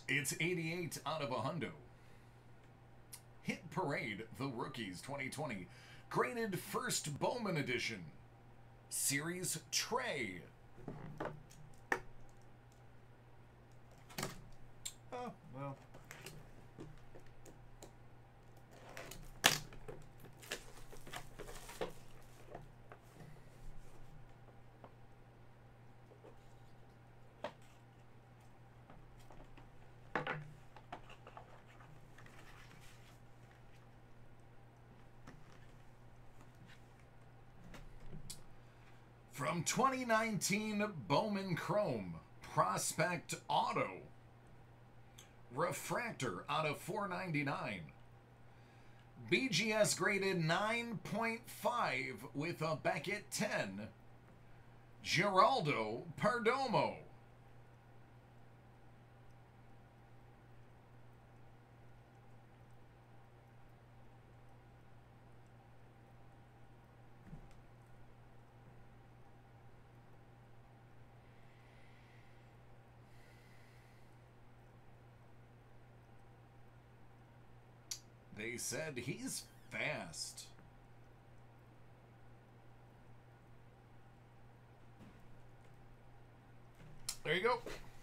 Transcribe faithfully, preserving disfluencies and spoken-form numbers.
It's eighty-eight out of a hundo. Hit Parade, The Rookies twenty twenty. Graded First Bowman Edition. Series Tray. Oh, well. From twenty nineteen Bowman Chrome, Prospect Auto. Refractor out of four ninety-nine. B G S graded nine point five with a Beckett ten. Geraldo Perdomo. They said he's fast. There you go.